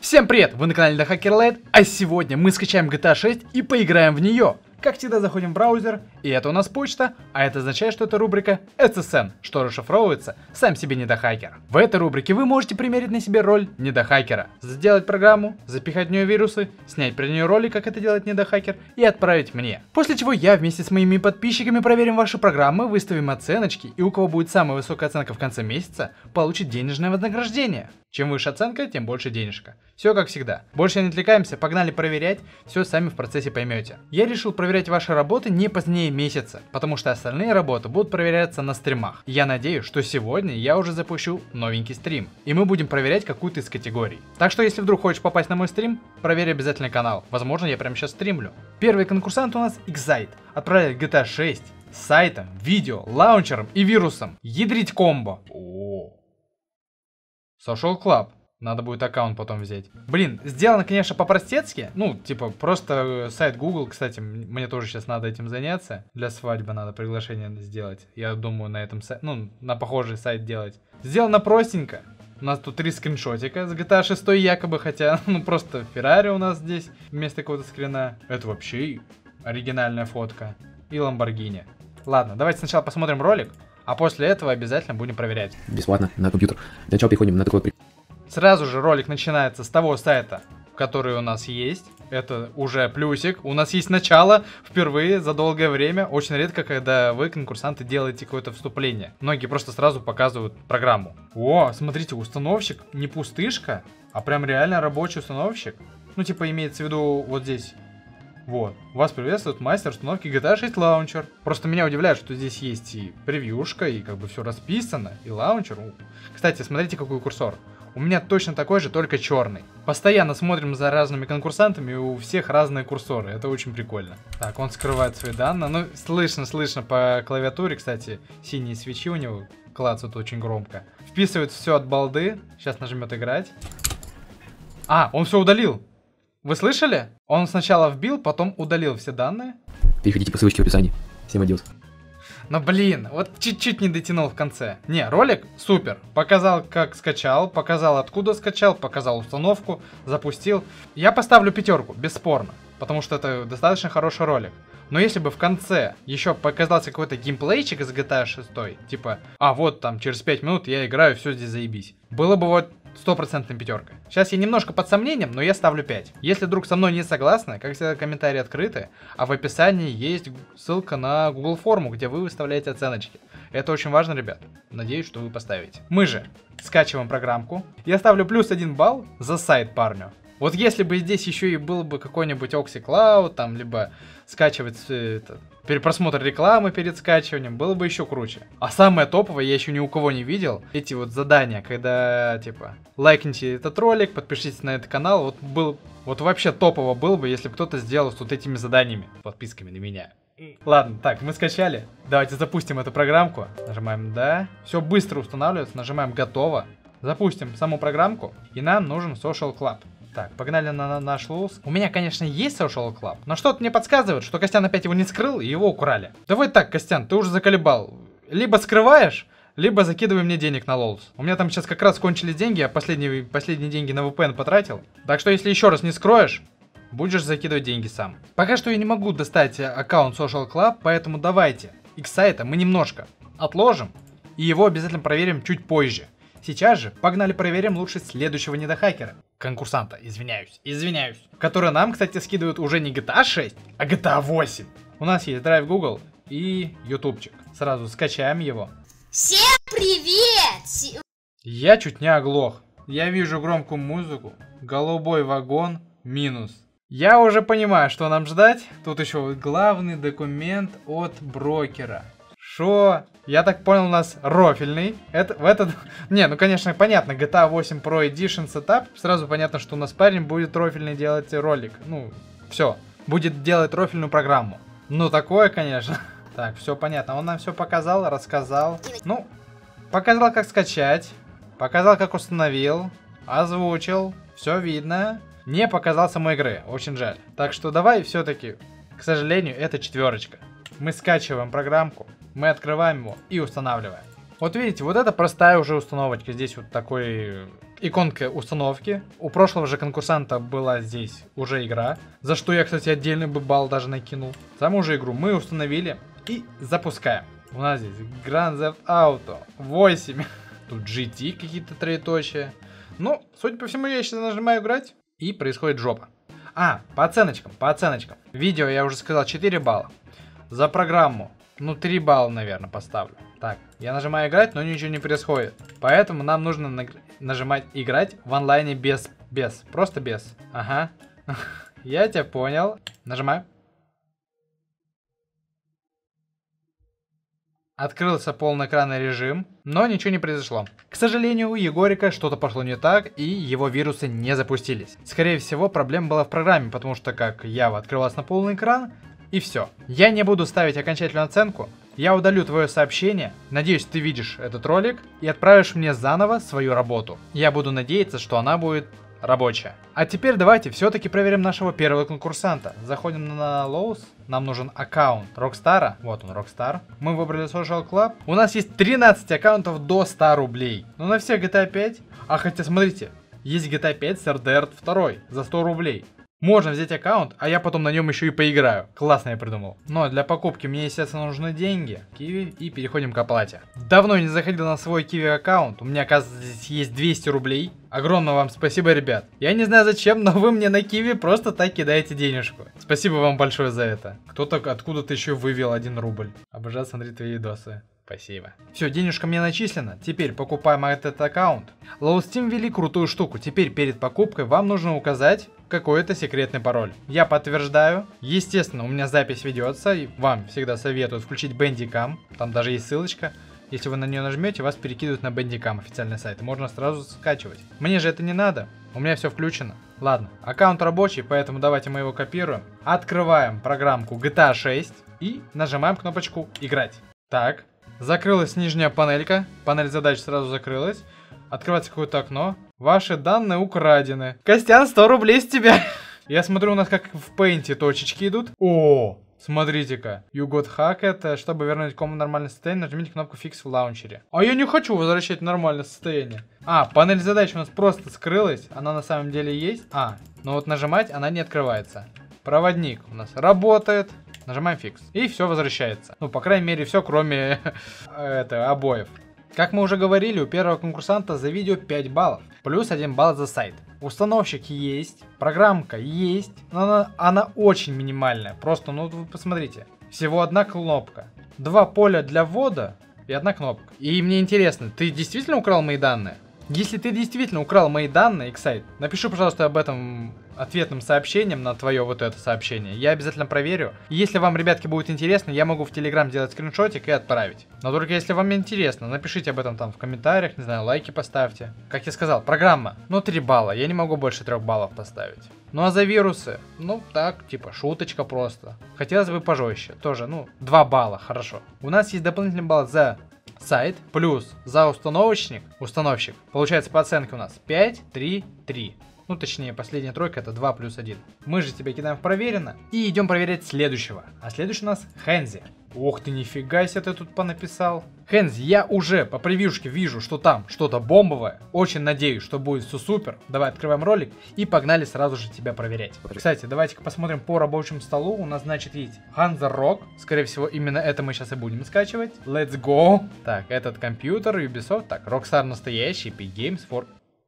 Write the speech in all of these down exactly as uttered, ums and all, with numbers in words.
Всем привет! Вы на канале TheHackerLight, а сегодня мы скачаем джи ти эй шесть и поиграем в нее. Как всегда, заходим в браузер, и это у нас почта, а это означает, что это рубрика эс эс эн, что расшифровывается «Сам себе недохакер». В этой рубрике вы можете примерить на себе роль недохакера, сделать программу, запихать в нее вирусы, снять про нее ролик, как это делает недохакер, и отправить мне. После чего я вместе с моими подписчиками проверим ваши программы, выставим оценочки, и у кого будет самая высокая оценка в конце месяца, получит денежное вознаграждение. Чем выше оценка, тем больше денежка. Все как всегда. Больше не отвлекаемся, погнали проверять, все сами в процессе поймете. Я решил проверять ваши работы не позднее месяца, потому что остальные работы будут проверяться на стримах. Я надеюсь, что сегодня я уже запущу новенький стрим, и мы будем проверять какую-то из категорий. Так что если вдруг хочешь попасть на мой стрим, проверь обязательно канал. Возможно, я прямо сейчас стримлю. Первый конкурсант у нас Excite. Отправляет джи ти эй шесть с сайтом, видео, лаунчером и вирусом. Ядрить комбо. О. Social Club. Надо будет аккаунт потом взять. Блин, сделано, конечно, по-простецки. Ну, типа, просто сайт Google. Кстати, мне тоже сейчас надо этим заняться. Для свадьбы надо приглашение сделать. Я думаю, на этом сайте, ну, на похожий сайт делать. Сделано простенько. У нас тут три скриншотика с джи ти эй шесть якобы, хотя, ну, просто Феррари у нас здесь вместо какого-то скрина. Это вообще оригинальная фотка. И Ламборгини. Ладно, давайте сначала посмотрим ролик. А после этого обязательно будем проверять. Бесплатно на компьютер. Для начала переходим на такой... Сразу же ролик начинается с того сайта, который у нас есть. Это уже плюсик. У нас есть начало впервые за долгое время. Очень редко, когда вы, конкурсанты, делаете какое-то вступление. Многие просто сразу показывают программу. О, смотрите, установщик не пустышка, а прям реально рабочий установщик. Ну, типа, имеется в виду вот здесь. Вот, вас приветствует мастер установки джи ти эй шесть лаунчер. Просто меня удивляет, что здесь есть и превьюшка, и как бы все расписано, и лаунчер. Кстати, смотрите, какой курсор. У меня точно такой же, только черный. Постоянно смотрим за разными конкурсантами, и у всех разные курсоры. Это очень прикольно. Так, он скрывает свои данные. Ну, слышно, слышно по клавиатуре, кстати, синие свечи у него клацают очень громко. Вписывает все от балды. Сейчас нажмет играть. А, он все удалил. Вы слышали? Он сначала вбил, потом удалил все данные. Переходите по ссылочке в описании. Всем адьос. Но блин, вот чуть-чуть не дотянул в конце. Не, ролик супер. Показал, как скачал, показал, откуда скачал, показал установку, запустил. Я поставлю пятерку, бесспорно. Потому что это достаточно хороший ролик. Но если бы в конце еще показался какой-то геймплейчик из джи ти эй шесть, типа, а вот там через пять минут я играю, все здесь заебись. Было бы вот стопроцентная пятерка. Сейчас я немножко под сомнением, но я ставлю пять. Если вдруг со мной не согласны, как всегда, комментарии открыты, а в описании есть ссылка на Google форму, где вы выставляете оценочки. Это очень важно, ребят. Надеюсь, что вы поставите. Мы же скачиваем программку. Я ставлю плюс один балл за сайт парню. Вот если бы здесь еще и был бы какой-нибудь OxyCloud, там, либо скачивать это, перепросмотр рекламы перед скачиванием, было бы еще круче. А самое топовое, я еще ни у кого не видел, эти вот задания, когда, типа, лайкните этот ролик, подпишитесь на этот канал, вот был, вот вообще топово было бы, если бы кто-то сделал с вот этими заданиями, подписками на меня. Ладно, так, мы скачали, давайте запустим эту программку, нажимаем «Да», все быстро устанавливается, нажимаем «Готово», запустим саму программку, и нам нужен Social Club. Так, погнали на, на наш луз. У меня, конечно, есть Social Club, но что-то мне подсказывает, что Костян опять его не скрыл и его украли. Давай так, Костян, ты уже заколебал. Либо скрываешь, либо закидывай мне денег на лолс. У меня там сейчас как раз кончились деньги, я последние, последние деньги на ви пи эн потратил. Так что, если еще раз не скроешь, будешь закидывать деньги сам. Пока что я не могу достать аккаунт Social Club, поэтому давайте Excite мы немножко отложим и его обязательно проверим чуть позже. Сейчас же погнали проверим лучше следующего недохакера. Конкурсанта, извиняюсь, извиняюсь. Который нам, кстати, скидывают уже не джи ти эй шесть, а джи ти эй восемь. У нас есть Drive Google и ютубчик. Сразу скачаем его. Всем привет! Я чуть не оглох. Я вижу громкую музыку. Голубой вагон минус. Я уже понимаю, что нам ждать. Тут еще главный документ от брокера. Шо? Я так понял, у нас рофельный. Это, в этот... Не, ну конечно, понятно, джи ти эй восемь Pro Edition Setup. Сразу понятно, что у нас парень будет рофельный делать ролик. Ну, все. Будет делать рофельную программу. Ну, такое, конечно. Так, все понятно. Он нам все показал, рассказал. Ну, показал, как скачать. Показал, как установил. Озвучил. Все видно. Не показал самой игры. Очень жаль. Так что давай все-таки, к сожалению, это четверочка. Мы скачиваем программку. Мы открываем его и устанавливаем. Вот видите, вот это простая уже установочка. Здесь вот такой иконка установки. У прошлого же конкурсанта была здесь уже игра, за что я, кстати, отдельный бы балл даже накинул. Саму же игру мы установили и запускаем. У нас здесь Grand Theft Auto восемь. Тут джи ти какие-то троеточия. Ну, судя по всему, я сейчас нажимаю играть, и происходит жопа. А, по оценочкам, по оценочкам. Видео я уже сказал четыре балла. За программу, ну, три балла, наверное, поставлю. Так, я нажимаю играть, но ничего не происходит. Поэтому нам нужно на нажимать играть в онлайне без, без, просто без. Ага, я тебя понял. Нажимаю. Открылся полноэкранный режим, но ничего не произошло. К сожалению, у Егорика что-то пошло не так, и его вирусы не запустились. Скорее всего, проблема была в программе, потому что как Java открылась на полный экран, и все. Я не буду ставить окончательную оценку, я удалю твое сообщение, надеюсь, ты видишь этот ролик, и отправишь мне заново свою работу. Я буду надеяться, что она будет рабочая. А теперь давайте все-таки проверим нашего первого конкурсанта. Заходим на Lowe's. Нам нужен аккаунт Rockstar. Вот он, Rockstar. Мы выбрали Social Club. У нас есть тринадцать аккаунтов до ста рублей. Ну на всех джи ти эй пять. А хотя смотрите, есть джи ти эй пять с эр ди ар два за сто рублей. Можно взять аккаунт, а я потом на нем еще и поиграю. Классно я придумал. Но для покупки мне, естественно, нужны деньги. Киви, и переходим к оплате. Давно не заходил на свой Киви аккаунт. У меня, оказывается, здесь есть двести рублей. Огромное вам спасибо, ребят. Я не знаю зачем, но вы мне на Киви просто так кидаете денежку. Спасибо вам большое за это. Кто-то откуда-то еще вывел один рубль. Обожаю смотреть твои видосы. Спасибо. Все, денежка мне начислена. Теперь покупаем этот аккаунт. Lowe's ввели крутую штуку. Теперь перед покупкой вам нужно указать какой-то секретный пароль. Я подтверждаю. Естественно, у меня запись ведется. И вам всегда советую включить Bandicam. Там даже есть ссылочка. Если вы на нее нажмете, вас перекидывают на Bandicam, официальный сайт. И можно сразу скачивать. Мне же это не надо. У меня все включено. Ладно, аккаунт рабочий, поэтому давайте мы его копируем. Открываем программку джи ти эй шесть и нажимаем кнопочку «Играть». Так. Закрылась нижняя панелька. Панель задач сразу закрылась. Открывается какое-то окно. Ваши данные украдены. Костян, сто рублей с тебя. Я смотрю, у нас как в пейнте точечки идут. О, смотрите-ка. You got hacked. Чтобы вернуть кому нормальное состояние, нажмите кнопку Fix в лаунчере. А я не хочу возвращать нормальное состояние. А, панель задач у нас просто скрылась. Она на самом деле есть. А, но вот нажимать она не открывается. Проводник у нас работает. Нажимаем фикс. И все возвращается. Ну, по крайней мере, все, кроме это, обоев. Как мы уже говорили, у первого конкурсанта за видео пять баллов. Плюс один балл за сайт. Установщик есть. Программка есть. Но она, она очень минимальная. Просто, ну, вы посмотрите. Всего одна кнопка. Два поля для ввода и одна кнопка. И мне интересно, ты действительно украл мои данные? Если ты действительно украл мои данные, Xsite, напиши, пожалуйста, об этом ответным сообщением на твое вот это сообщение. Я обязательно проверю. И если вам, ребятки, будет интересно, я могу в Telegram сделать скриншотик и отправить. Но только если вам интересно, напишите об этом там в комментариях, не знаю, лайки поставьте. Как я сказал, программа, ну три балла, я не могу больше трех баллов поставить. Ну а за вирусы, ну так, типа шуточка просто. Хотелось бы пожестче, тоже, ну, два балла, хорошо. У нас есть дополнительный балл за сайт, плюс за установочник, установщик. Получается по оценке у нас пять, три, три. Ну, точнее, последняя тройка это два плюс один. Мы же тебя кидаем в проверено и идем проверять следующего. А следующий у нас Хензи. Ох ты, нифига себе ты тут понаписал. Хензи, я уже по превьюшке вижу, что там что-то бомбовое. Очень надеюсь, что будет все супер. Давай открываем ролик и погнали сразу же тебя проверять. Кстати, давайте-ка посмотрим по рабочему столу. У нас, значит, есть Hansa Rock. Скорее всего, именно это мы сейчас и будем скачивать. Let's go. Так, этот компьютер, Ubisoft. Так, Rockstar настоящий, Epic Games, for...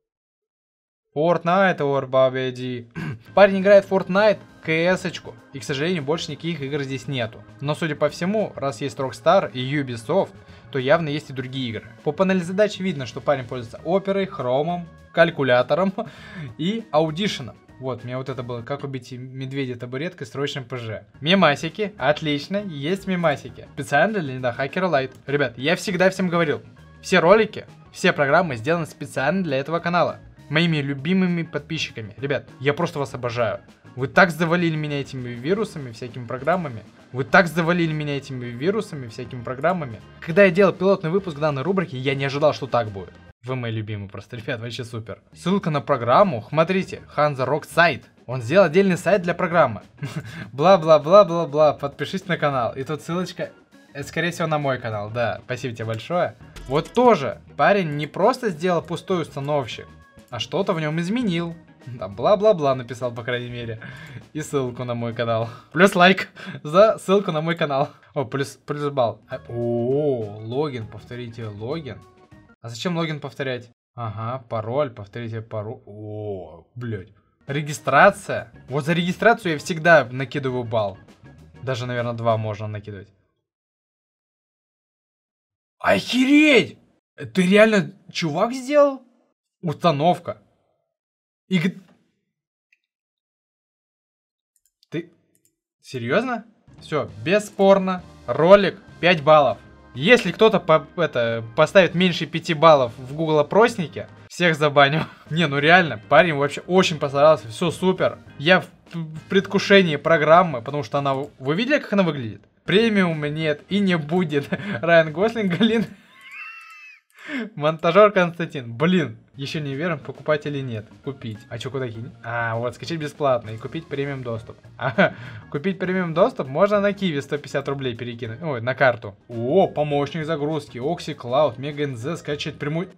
Fortnite, Орбабеди. Парень играет в Fortnite, КС-очку. И, к сожалению, больше никаких игр здесь нету. Но, судя по всему, раз есть Rockstar и Ubisoft, то явно есть и другие игры. По панели задач видно, что парень пользуется оперой, хромом, калькулятором и аудишеном. Вот, у меня вот это было, как убить медведя табуреткой в срочном ПЖ. Мемасики, отлично, есть мемасики. Специально для недохакера Лайт. Ребят, я всегда всем говорил, все ролики, все программы сделаны специально для этого канала. Моими любимыми подписчиками. Ребят, я просто вас обожаю. Вы так завалили меня этими вирусами, всякими программами. Вы так завалили меня этими вирусами, всякими программами. Когда я делал пилотный выпуск данной рубрики, я не ожидал, что так будет. Вы мои любимые просто, ребят, вообще супер. Ссылка на программу, смотрите, Hansa Rock сайт. Он сделал отдельный сайт для программы. Бла-бла-бла-бла-бла, подпишись на канал. И тут ссылочка, это скорее всего на мой канал, да. Спасибо тебе большое. Вот тоже парень не просто сделал пустой установщик. а что-то в нем изменил. Там бла-бла-бла написал, по крайней мере. И ссылку на мой канал. Плюс лайк за ссылку на мой канал. О, плюс, плюс балл. А, о, логин, повторите логин. А зачем логин повторять? Ага, пароль, повторите пароль. О, блядь. Регистрация. Вот за регистрацию я всегда накидываю балл. Даже, наверное, два можно накидывать. Охереть! Ты реально чувак сделал? Установка. И... Ты... Серьезно? Все, бесспорно. Ролик пять баллов. Если кто-то по, это, поставит меньше пяти баллов в Google опроснике, всех забаню. Не, ну реально, парень вообще очень постарался. Все супер. Я в, в предвкушении программы, потому что она... Вы видели, как она выглядит? Премиум нет и не будет. Райан Гослинг, Галин... Монтажер Константин. Блин, еще не верим, покупать или нет. Купить. А что, куда кинь? А, вот, скачать бесплатно и купить премиум доступ. А, купить премиум доступ можно на Киви сто пятьдесят рублей перекинуть. Ой, на карту. О, помощник загрузки. Oxy Cloud, Mega эн зет, скачать прямой...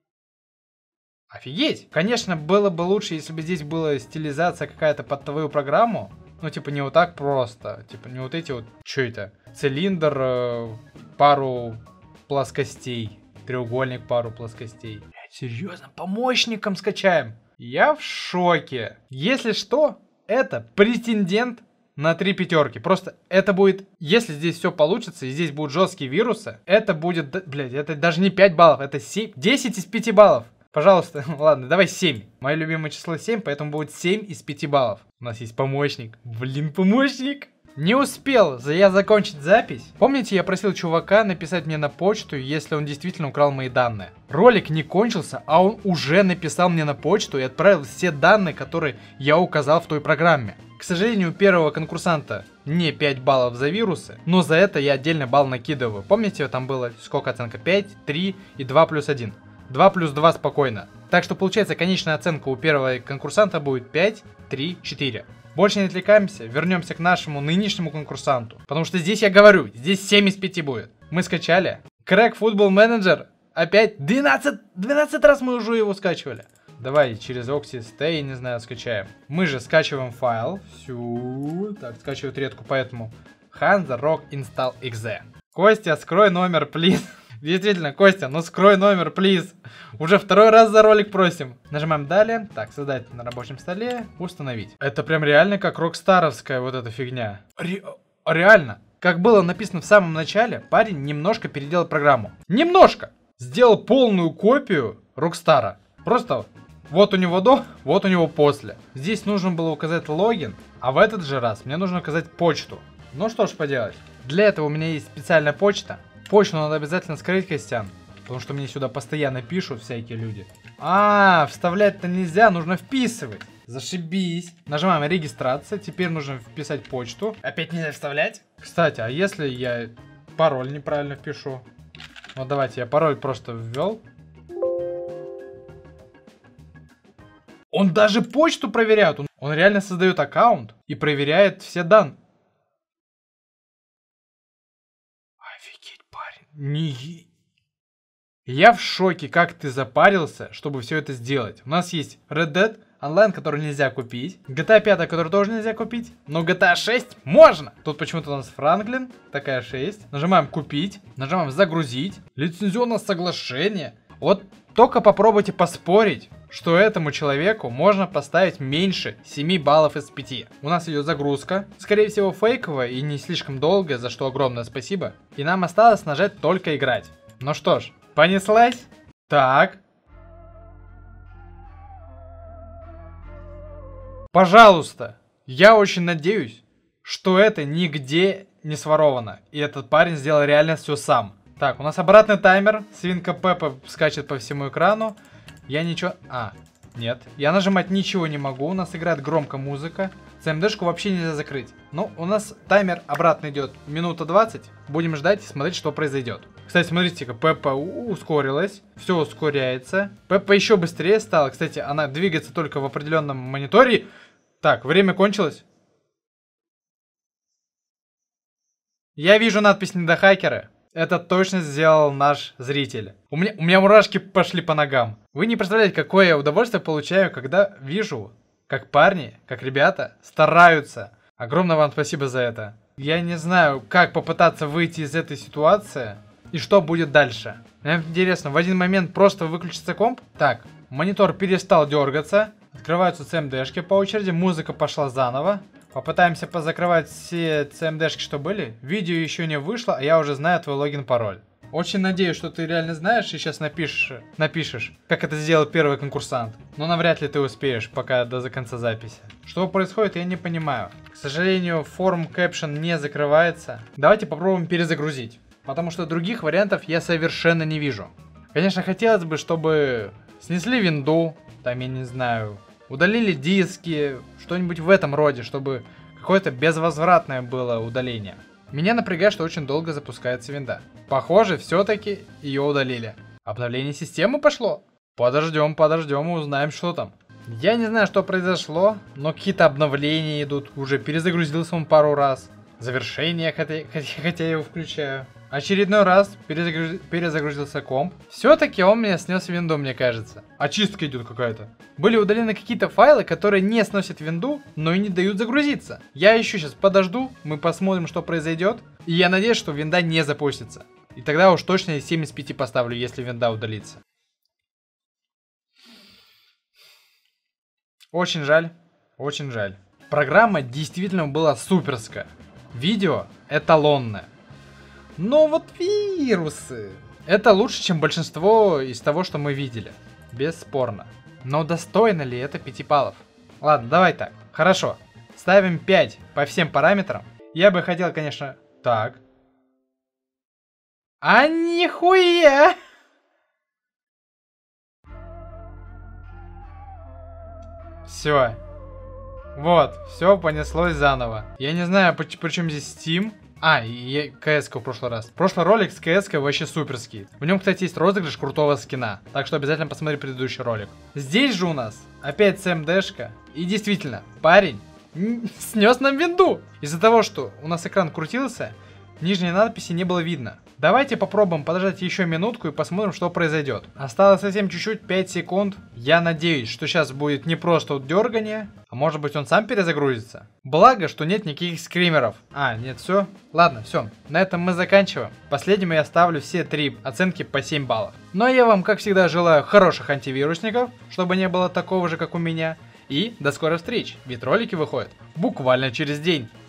Офигеть! Конечно, было бы лучше, если бы здесь была стилизация какая-то под твою программу. Ну, типа, не вот так просто. Типа, не вот эти вот... Что это? Цилиндр, э, пару плоскостей. Треугольник, пару плоскостей. Серьезно, помощником скачаем? Я в шоке. Если что, это претендент на три пятерки. Просто это будет, если здесь все получится, и здесь будут жесткие вирусы, это будет, блядь, это даже не пять баллов, это семь, десять из пяти баллов. Пожалуйста, ладно, давай семь. Мое любимое число семь, поэтому будет семь из пяти баллов. У нас есть помощник. Блин, помощник. Не успел я закончить запись. Помните, я просил чувака написать мне на почту, если он действительно украл мои данные. Ролик не кончился, а он уже написал мне на почту и отправил все данные, которые я указал в той программе. К сожалению, у первого конкурсанта не пять баллов за вирусы, но за это я отдельно балл накидываю. Помните, там было сколько оценка? пять, три и два плюс один. два плюс два спокойно. Так что получается, конечная оценка у первого конкурсанта будет пять, три, четыре. Больше не отвлекаемся, вернемся к нашему нынешнему конкурсанту. Потому что здесь я говорю, здесь семь из пяти будет. Мы скачали. Crack Football Manager. Опять двенадцать, двенадцать раз мы уже его скачивали. Давай через Oxy Stay, не знаю, скачаем. Мы же скачиваем файл. Всю. Так, скачивают редко, поэтому Hansa Rock Install икс и. Костя, скрой номер, плиз. Действительно, Костя, ну скрой номер, плиз. Уже второй раз за ролик просим. Нажимаем далее. Так, создать на рабочем столе. Установить. Это прям реально как рокстаровская вот эта фигня. Ре реально. Как было написано в самом начале, парень немножко переделал программу. Немножко. Сделал полную копию Рокстара. Просто вот у него до, вот у него после. Здесь нужно было указать логин, а в этот же раз мне нужно указать почту. Ну что ж поделать. Для этого у меня есть специальная почта. Почту надо обязательно скрыть, Костян. Потому что мне сюда постоянно пишут всякие люди. А, вставлять-то нельзя, нужно вписывать. Зашибись. Нажимаем регистрация. Теперь нужно вписать почту. Опять нельзя вставлять? Кстати, а если я пароль неправильно впишу? Вот давайте, я пароль просто ввел. Он даже почту проверяет. Он, он реально создает аккаунт и проверяет все данные. Офигеть, парень. Не... Я в шоке, как ты запарился, чтобы все это сделать. У нас есть Red Dead Online, который нельзя купить. джи ти эй пять, который тоже нельзя купить. Но джи ти эй шесть можно. Тут почему-то у нас Франклин, такая шесть. Нажимаем купить. Нажимаем загрузить. Лицензионное соглашение. Вот только попробуйте поспорить, что этому человеку можно поставить меньше семи баллов из пяти. У нас идет загрузка. Скорее всего фейковая и не слишком долгая, за что огромное спасибо. И нам осталось нажать только играть. Ну что ж, понеслась. Так. Пожалуйста, я очень надеюсь, что это нигде не своровано. И этот парень сделал реально все сам. Так, у нас обратный таймер. Свинка Пеппа скачет по всему экрану. Я ничего... А, нет. Я нажимать ничего не могу. У нас играет громко музыка. си эм ди-шку вообще нельзя закрыть. Ну, у нас таймер обратно идет минута двадцать. Будем ждать и смотреть, что произойдет. Кстати, смотрите-ка, Пеппа ускорилась. Все ускоряется. Пеппа еще быстрее стала. Кстати, она двигается только в определенном мониторе. Так, время кончилось. Я вижу надпись «Недохакеры». Это точно сделал наш зритель. У меня, у меня мурашки пошли по ногам. Вы не представляете, какое я удовольствие получаю, когда вижу, как парни, как ребята стараются. Огромное вам спасибо за это. Я не знаю, как попытаться выйти из этой ситуации и что будет дальше. Мне интересно, в один момент просто выключится комп? Так, монитор перестал дергаться. Открываются си эм ди-шки по очереди, музыка пошла заново. Попытаемся позакрывать все си эм ди-шки, что были. Видео еще не вышло, а я уже знаю твой логин-пароль. Очень надеюсь, что ты реально знаешь и сейчас напишешь, напишешь, как это сделал первый конкурсант. Но навряд ли ты успеешь, пока до конца записи. Что происходит, я не понимаю. К сожалению, форм caption не закрывается. Давайте попробуем перезагрузить. Потому что других вариантов я совершенно не вижу. Конечно, хотелось бы, чтобы снесли винду, там, я не знаю, удалили диски, что-нибудь в этом роде, чтобы какое-то безвозвратное было удаление. Меня напрягает, что очень долго запускается винда. Похоже, все-таки ее удалили. Обновление системы пошло. Подождем, подождем и узнаем, что там. Я не знаю, что произошло, но какие-то обновления идут. Уже перезагрузился он пару раз. Завершение, хотя, хотя, хотя я его включаю. Очередной раз перезагруз... перезагрузился комп. Все-таки он меня снес винду, мне кажется. Очистка идет какая-то. Были удалены какие-то файлы, которые не сносят винду, но и не дают загрузиться. Я еще сейчас подожду, мы посмотрим, что произойдет. И я надеюсь, что винда не запустится. И тогда уж точно семь из пяти поставлю, если винда удалится. Очень жаль, очень жаль. Программа действительно была суперская. Видео эталонное. Но вот вирусы. Это лучше, чем большинство из того, что мы видели. Бесспорно. Но достойно ли это пяти баллов? Ладно, давай так. Хорошо. Ставим пять по всем параметрам. Я бы хотел, конечно... Так. А нихуя! Все. Вот, все понеслось заново. Я не знаю, при чем здесь Steam. А, и КС-ка в прошлый раз. Прошлый ролик с КС-кой вообще суперский. В нем, кстати, есть розыгрыш крутого скина. Так что обязательно посмотри предыдущий ролик. Здесь же у нас опять си эм ди-шка. И действительно, парень снес нам винду. Из-за того, что у нас экран крутился, нижней надписи не было видно. Давайте попробуем подождать еще минутку и посмотрим, что произойдет. Осталось совсем чуть-чуть, пять секунд. Я надеюсь, что сейчас будет не просто вот дергание, а может быть он сам перезагрузится. Благо, что нет никаких скримеров. А, нет, все. Ладно, все. На этом мы заканчиваем. Последнему я ставлю все три оценки по семь баллов. Ну а я вам, как всегда, желаю хороших антивирусников, чтобы не было такого же, как у меня. И до скорых встреч, ведь ролики выходят буквально через день.